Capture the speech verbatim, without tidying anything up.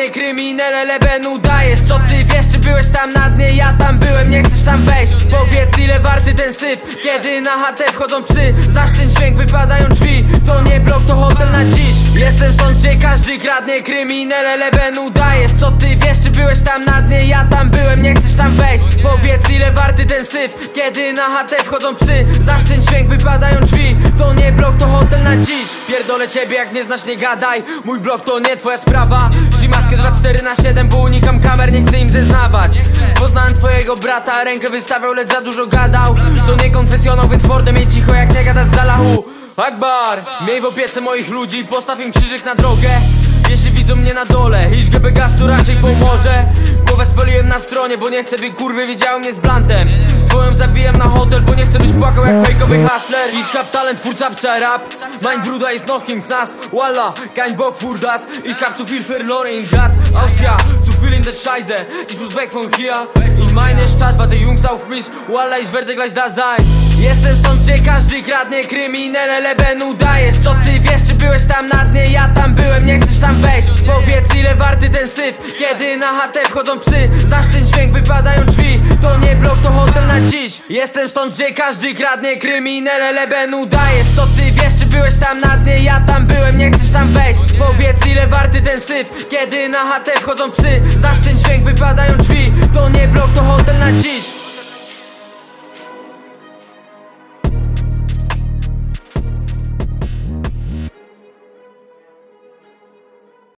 gradnie, kryminel, eleben udajesz. Co ty wiesz, czy byłeś tam na dnie? Ja tam byłem, nie chcesz tam wejść. Powiedz, ile warty ten syf, kiedy na chatę wchodzą psy. Zaszczędź dźwięk, wypadają drzwi. To nie blok, to hotel na dziś. Jestem stąd, gdzie każdy kradnie, kryminel, eleben udajesz. Co ty wiesz, czy byłeś tam na dnie? Ja tam byłem, nie chcesz tam wejść. Powiedz, ile warty ten syf, kiedy na chatę wchodzą psy. Zaszczędź dźwięk, wypadają drzwi. To nie blok, to hotel na dziś. Pierdolę ciebie, jak nie znasz, nie gadaj. Mój blok to nie twoja sprawa. Trzyj maskę dwa cztery na siedem, bo unikam kamer, nie chcę im zeznawać. Poznałem twojego brata, rękę wystawiał, lecz za dużo gadał. To nie konfesjonał, więc mordę miej cicho, jak nie gadasz z Allahu Akbar. Miej w opiece moich ludzi, postaw im krzyżyk na drogę. Jeśli widzą mnie na dole, iść G B gastu raczej pomoże. Głowę spaliłem na stronie, bo nie chcę, by kurwy widziały mnie z blantem. Twoją zawijam na hotel, bo nie chcę, byś płakał jak fejkowy hustler. Ich hab talent, twórca pca rap. Mein Bruder ist noch im Knast. Wallah, kein Bock für das. Ich hab zu viel verloren in Graz, Austria, zu viel in der Scheiße. Ich muss weg von hier. In meine Stadt warten Jungs auf mich. Wallah, ich werde gleich da sein. Jestem stąd, gdzie każdy kradnie, kryminel, eleben udajesz. Co ty wiesz, czy byłeś tam na dnie? Ja tam byłem, nie chcesz tam wejść. Powiedz, ile warty ten syf, kiedy na chatę wchodzą psy. Zaszczędź dźwięk, wypadają drzwi. To nie blok, to hotel na dziś. Jestem stąd, gdzie każdy kradnie, kryminel, eleben udajesz. Co ty wiesz, czy byłeś tam na dnie? Ja tam byłem, nie chcesz tam wejść. Powiedz, ile warty ten syf, kiedy na chatę wchodzą psy. Zaszczędź dźwięk, wypadają drzwi. To nie